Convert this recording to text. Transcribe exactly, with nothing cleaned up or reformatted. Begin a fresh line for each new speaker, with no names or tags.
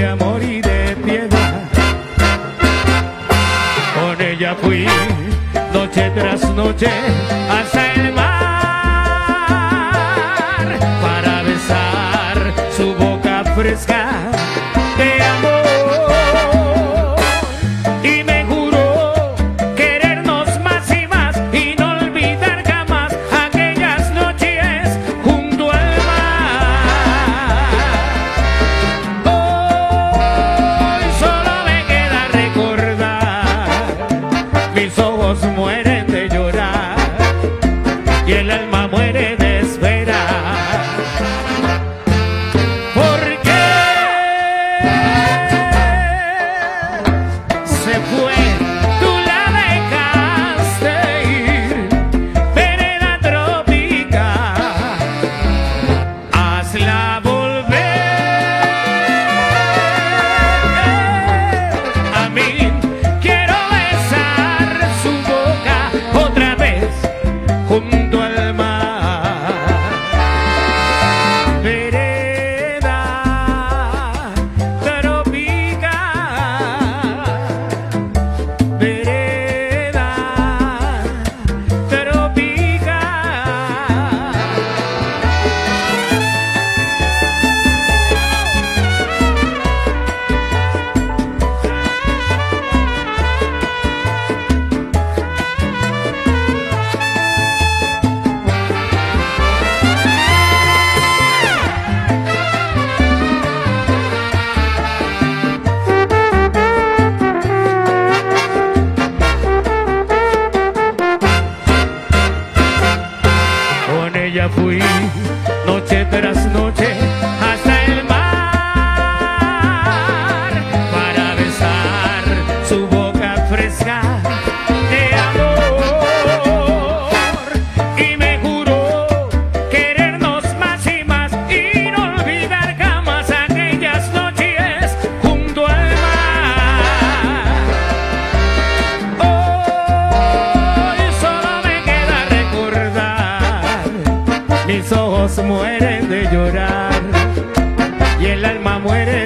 de amor y de piedad. Con ella fui noche tras noche hasta el mar para besar su boca fresca de amor. Y me juró querernos más y más y no olvidar jamás aquellas noches junto al mar. Hoy solo me queda recordar, mis ojos mueren de llorar y el alma muere de esperar. Porque se fue, tú la dejaste ir, vereda tropical, hazla volver a mí. Quiero besar su boca otra vez junto al mar. Vereda tropical, vereda tropical. Con ella fui noche tras noche hasta el mar para besar su boca fresca de amor. Y me juró querernos más y más y no olvidar jamás aquellas noches junto al mar. Hoy solo me queda recordar, mis ojos mueren de llorar y el alma muere